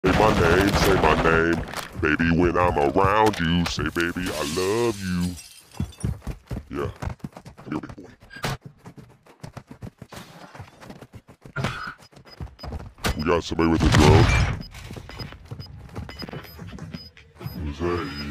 Say my name. Baby, when I'm around you, say, baby, I love you. Yeah. Come here, big boy. We got somebody with a drone. Who's that?